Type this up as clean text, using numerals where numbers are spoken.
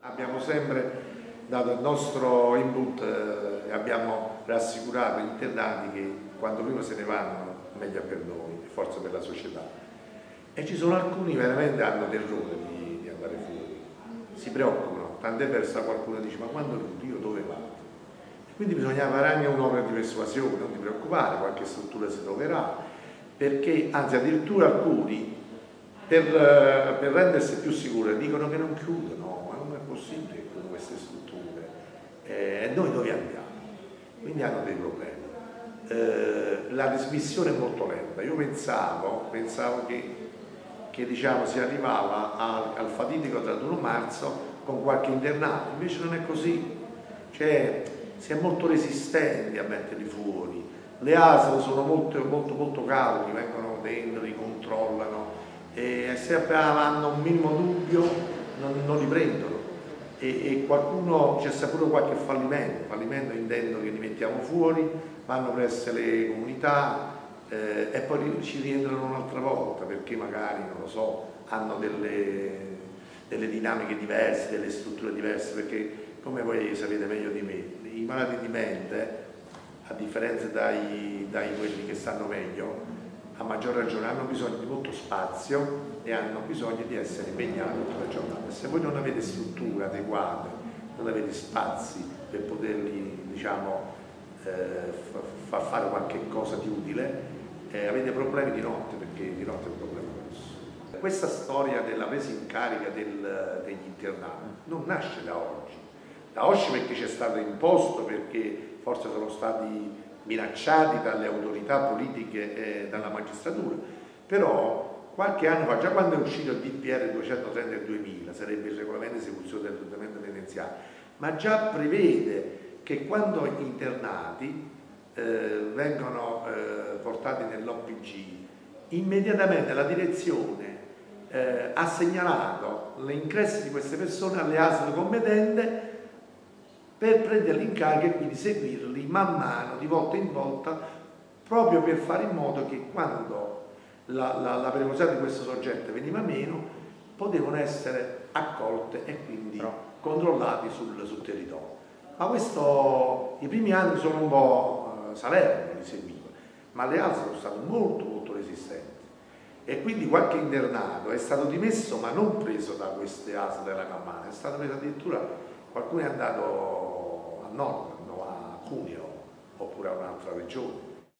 Abbiamo sempre dato il nostro input e abbiamo rassicurato gli internati che quanto prima se ne vanno meglio per noi e forse per la società. E ci sono alcuni veramente hanno terrore di andare fuori, si preoccupano, tant'è verso qualcuno dice ma quando io dove vado? Quindi bisogna fare anche un'opera di persuasione, non ti preoccupare, qualche struttura si troverà, perché anzi addirittura alcuni per rendersi più sicuri dicono che non chiudono, ma non è possibile che chiudono queste strutture e noi dove andiamo? Quindi hanno dei problemi. La dismissione è molto lenta. Io pensavo che diciamo, si arrivava al fatidico 31 marzo con qualche internato, invece non è così, cioè si è molto resistenti a metterli fuori, le ASL sono molto calmi, vengono dentro, li controllano e se hanno un minimo dubbio non li prendono e qualcuno c'è pure qualche fallimento intendo che li mettiamo fuori, vanno presso le comunità e poi ci rientrano un'altra volta perché magari, non lo so, hanno delle dinamiche diverse, delle strutture diverse, perché come voi sapete meglio di me, i malati di mente, a differenza dai quelli che stanno meglio, a maggior ragione hanno bisogno di molto spazio e hanno bisogno di essere impegnati tutta la giornata. Se voi non avete strutture adeguate, non avete spazi per poterli, diciamo, far fare qualche cosa di utile, avete problemi di notte, perché di notte è un problema grosso. Questa storia della presa in carica degli internati non nasce da oggi perché c'è stato imposto, perché forse sono stati minacciati dalle autorità politiche e dalla magistratura, però qualche anno fa, già quando è uscito il DPR 230 del 2000, sarebbe il regolamento di esecuzione del trattamento penitenziario, ma già prevede che quando gli internati vengono portati nell'OPG, immediatamente la direzione ha segnalato l'ingresso di queste persone alle ASL competenti per prenderli in carico e quindi seguirli man mano, di volta in volta, proprio per fare in modo che quando la pericolosità di questo soggetto veniva meno, potevano essere accolte e quindi controllati sul territorio. Ma questo, i primi anni sono un po' Salerno li seguiva, ma le altre sono state molto resistenti. E quindi qualche internato è stato dimesso, ma non preso da queste ASL della Campania, è stato preso addirittura, qualcuno è andato a nord, a Cuneo, oppure a un'altra regione.